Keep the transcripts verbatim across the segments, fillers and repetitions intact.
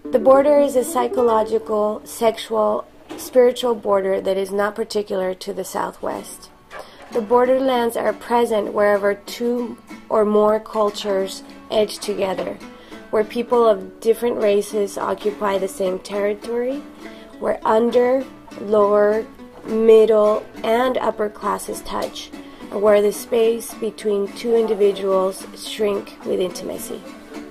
The border is a psychological, sexual, spiritual border that is not particular to the Southwest. The borderlands are present wherever two or more cultures edge together, where people of different races occupy the same territory, where under, lower, middle, and upper classes touch, or where the space between two individuals shrink with intimacy.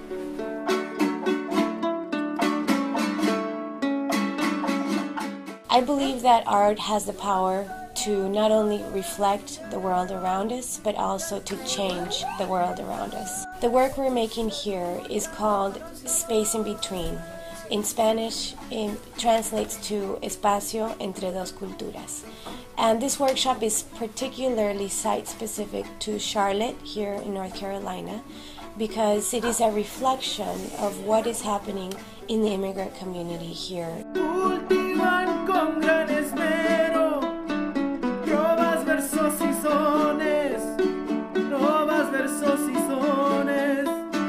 I believe that art has the power to not only reflect the world around us, but also to change the world around us. The work we're making here is called Space in Between. In Spanish, it translates to Espacio entre dos culturas. And this workshop is particularly site-specific to Charlotte, here in North Carolina, because it is a reflection of what is happening in the immigrant community here. Cultivan con gran esmero, robas, versos y sones, robas, versos y sones.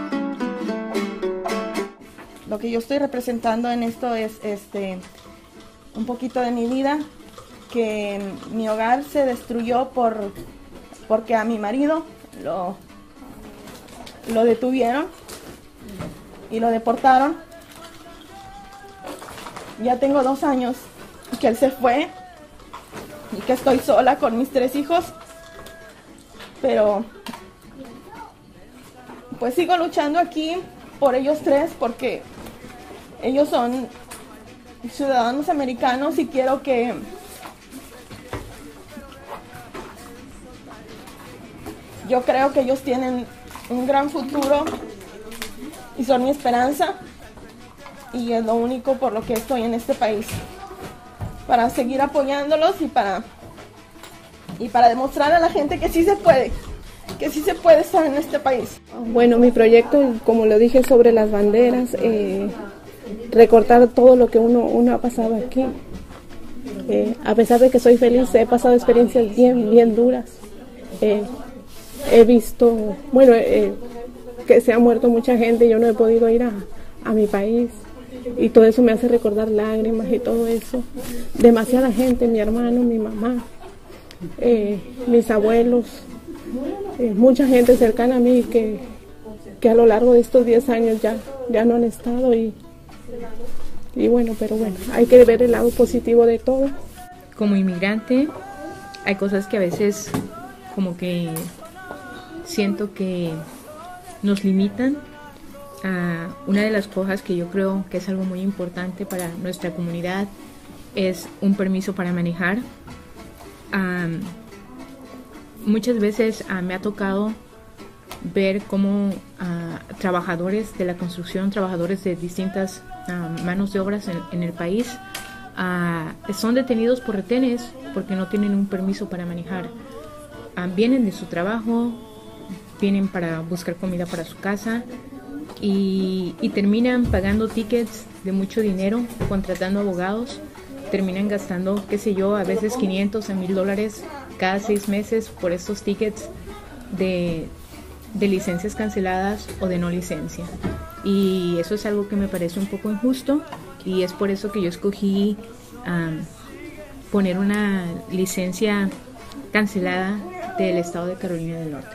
Lo que yo estoy representando en esto es este un poquito de mi vida, que mi hogar se destruyó por porque a mi marido lo, lo detuvieron y lo deportaron. Ya tengo dos años que él se fue y que estoy sola con mis tres hijos, pero pues sigo luchando aquí por ellos tres porque ellos son ciudadanos americanos y quiero que yo creo que ellos tienen un gran futuro y son mi esperanza. Y es lo único por lo que estoy en este país, para seguir apoyándolos y para y para demostrar a la gente que sí se puede, que sí se puede estar en este país. Bueno, mi proyecto, como lo dije, sobre las banderas, eh, recortar todo lo que uno, uno ha pasado aquí. Eh, a pesar de que soy feliz, he pasado experiencias bien, bien duras. Eh, he visto, bueno, eh, que se ha muerto mucha gente, yo no he podido ir a, a mi país. Y todo eso me hace recordar lágrimas y todo eso. Demasiada gente, mi hermano, mi mamá, eh, mis abuelos, eh, mucha gente cercana a mí que, que a lo largo de estos diez años ya, ya no han estado. Y, y bueno, pero bueno, hay que ver el lado positivo de todo. Como inmigrante, hay cosas que a veces como que siento que nos limitan. Uh, una de las cosas que yo creo que es algo muy importante para nuestra comunidad es un permiso para manejar. Um, muchas veces uh, me ha tocado ver cómo uh, trabajadores de la construcción, trabajadores de distintas uh, manos de obras en, en el país, uh, son detenidos por retenes porque no tienen un permiso para manejar. Uh, vienen de su trabajo, vienen para buscar comida para su casa, Y, y terminan pagando tickets de mucho dinero, contratando abogados, terminan gastando, qué sé yo, a veces quinientos a mil dólares cada seis meses por estos tickets de, de licencias canceladas o de no licencia. Y eso es algo que me parece un poco injusto y es por eso que yo escogí um, poner una licencia cancelada del estado de Carolina del Norte.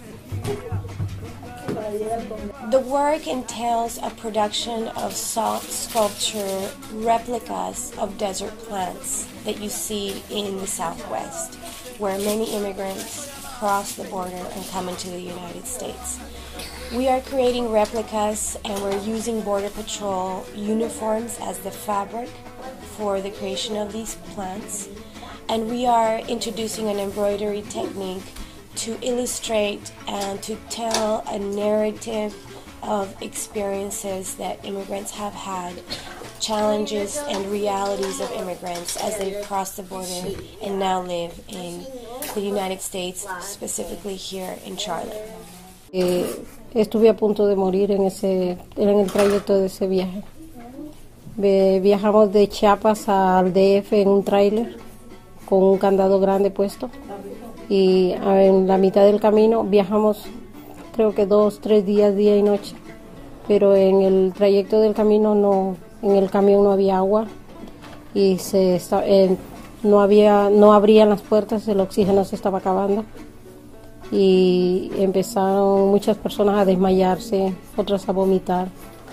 The work entails a production of salt sculpture replicas of desert plants that you see in the Southwest, where many immigrants cross the border and come into the United States. We are creating replicas and we're using Border Patrol uniforms as the fabric for the creation of these plants. And we are introducing an embroidery technique to illustrate and to tell a narrative of experiences that immigrants have had, challenges and realities of immigrants as they've crossed the border and now live in the United States, specifically here in Charlotte. Eh, estuve a punto de morir en ese en el trayecto de ese viaje. Eh, viajamos de Chiapas al D F en un tráiler con un candado grande puesto. Y en la mitad del camino viajamos creo que dos, tres días, día y noche, pero en el trayecto del camino no, en el camión no había agua y se eh, no había, no abrían las puertas, el oxígeno se estaba acabando y empezaron muchas personas a desmayarse, otras a vomitar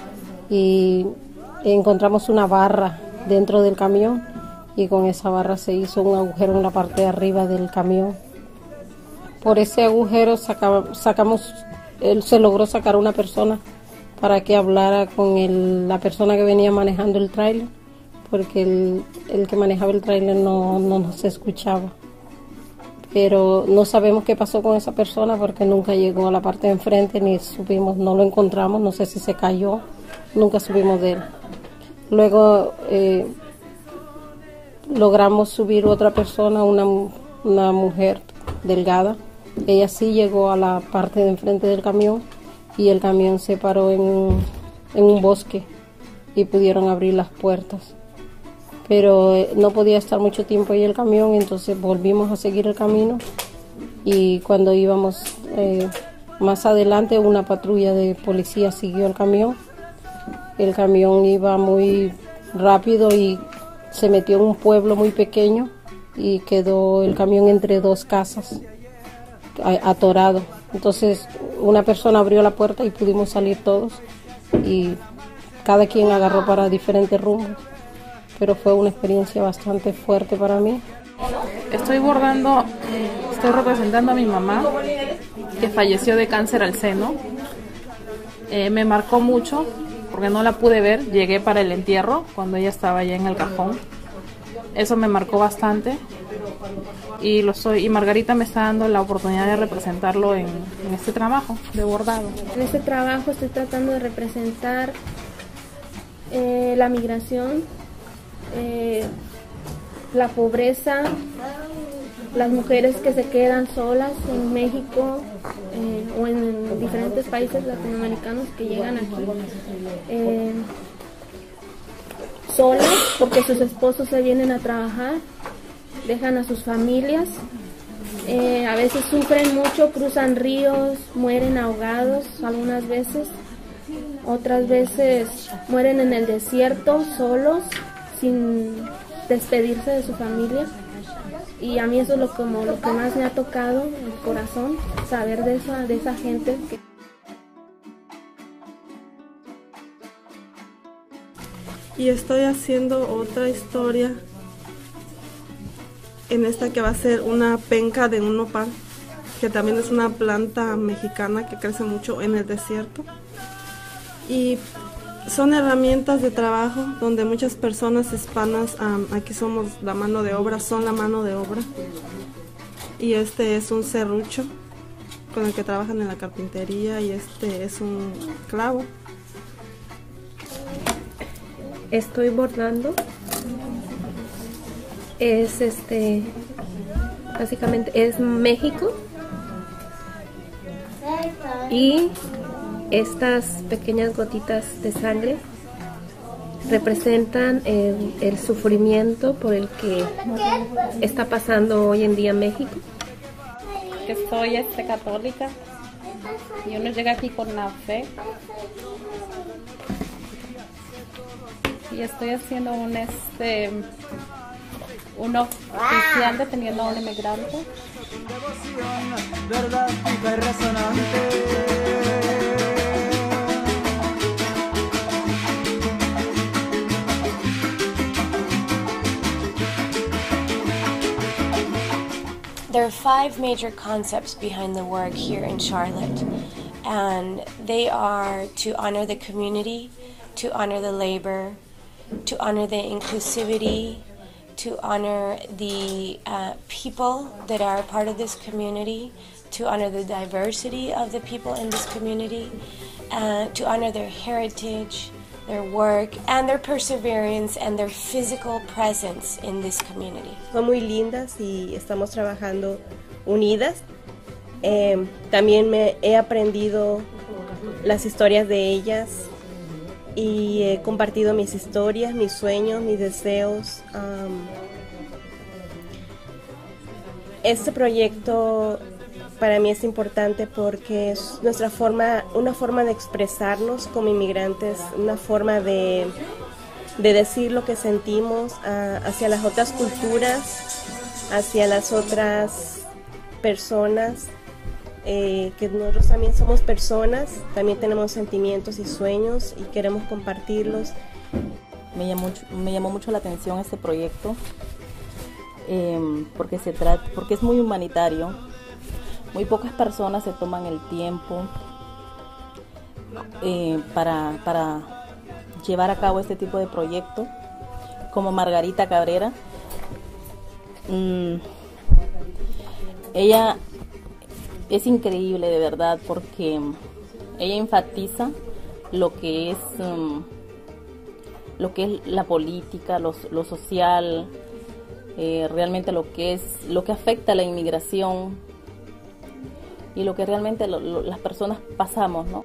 y encontramos una barra dentro del camión y con esa barra se hizo un agujero en la parte de arriba del camión. Por ese agujero saca, sacamos, él se logró sacar una persona para que hablara con el, la persona que venía manejando el tráiler, porque el, el que manejaba el tráiler no, no nos escuchaba. Pero no sabemos qué pasó con esa persona porque nunca llegó a la parte de enfrente, ni supimos, no lo encontramos, no sé si se cayó, nunca supimos de él. Luego eh, logramos subir otra persona, una, una mujer delgada. Ella sí llegó a la parte de enfrente del camión y el camión se paró en, en un bosque y pudieron abrir las puertas. Pero eh, no podía estar mucho tiempo ahí el camión, entonces volvimos a seguir el camino y cuando íbamos eh, más adelante una patrulla de policía siguió el camión. El camión iba muy rápido y se metió en un pueblo muy pequeño y quedó el camión entre dos casas, atorado. Entonces una persona abrió la puerta y pudimos salir todos y cada quien agarró para diferentes rumbos, pero fue una experiencia bastante fuerte para mí. Estoy bordando, estoy representando a mi mamá que falleció de cáncer al seno. Eh, me marcó mucho porque no la pude ver, llegué para el entierro cuando ella estaba ya en el cajón. Eso me marcó bastante y lo soy, y Margarita me está dando la oportunidad de representarlo en, en este trabajo de bordado. En este trabajo estoy tratando de representar eh, la migración, eh, la pobreza, las mujeres que se quedan solas en México eh, o en, en diferentes países latinoamericanos que llegan aquí eh, solas porque sus esposos se vienen a trabajar, dejan a sus familias, eh, a veces sufren mucho, cruzan ríos, mueren ahogados algunas veces, otras veces mueren en el desierto solos sin despedirse de su familia. Y a mí eso es lo, como, lo que más me ha tocado el corazón, saber de esa, de esa gente. Que... Y estoy haciendo otra historia, en esta que va a ser una penca de un nopal, que también es una planta mexicana que crece mucho en el desierto. Y son herramientas de trabajo donde muchas personas hispanas, um, aquí somos la mano de obra, son la mano de obra. Y este es un serrucho con el que trabajan en la carpintería y este es un clavo. Estoy bordando. Es este, básicamente es México. Y estas pequeñas gotitas de sangre representan el, el sufrimiento por el que está pasando hoy en día México. Que soy este, católica y uno llega aquí con la fe y estoy haciendo un este un oficial deteniendo a un inmigrante. There are five major concepts behind the work here in Charlotte, and they are to honor the community, to honor the labor, to honor the inclusivity, to honor the uh, people that are a part of this community, to honor the diversity of the people in this community, uh, to honor their heritage, their work, and their perseverance and their physical presence in this community. Son muy lindas y estamos trabajando unidas. Eh, también me he aprendido las historias de ellas y he compartido mis historias, mis sueños, mis deseos. Um, este proyecto para mí es importante porque es nuestra forma, una forma de expresarnos como inmigrantes, una forma de, de decir lo que sentimos uh, hacia las otras culturas, hacia las otras personas, eh, que nosotros también somos personas, también tenemos sentimientos y sueños y queremos compartirlos. Me llamó, me llamó mucho la atención este proyecto eh, porque, se trata, porque es muy humanitario. Muy pocas personas se toman el tiempo eh, para, para llevar a cabo este tipo de proyecto, como Margarita Cabrera. Mm, ella es increíble de verdad porque ella enfatiza lo que es... Um, lo que es la política, lo, lo social, eh, realmente lo que es, lo que afecta a la inmigración y lo que realmente lo, lo, las personas pasamos, ¿no?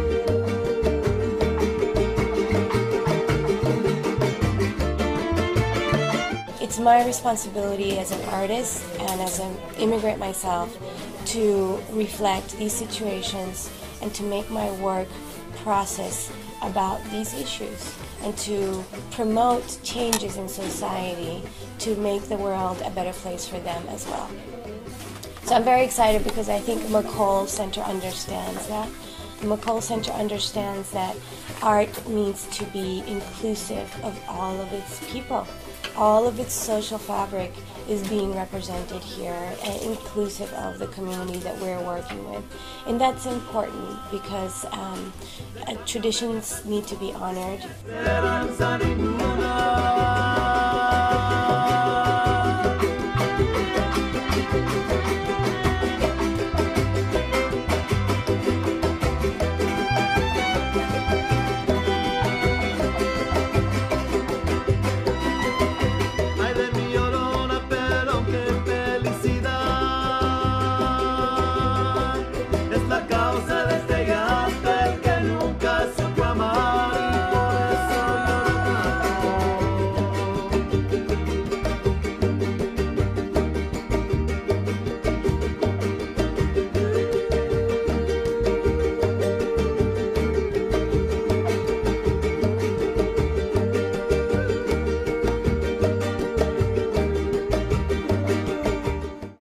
It's my responsibility as an artist and as an immigrant myself to reflect these situations and to make my work process about these issues and to promote changes in society to make the world a better place for them as well. So I'm very excited because I think McColl Center understands that. The McColl Center understands that art needs to be inclusive of all of its people. All of its social fabric is being represented here and inclusive of the community that we're working with. And that's important because um, uh, traditions need to be honored.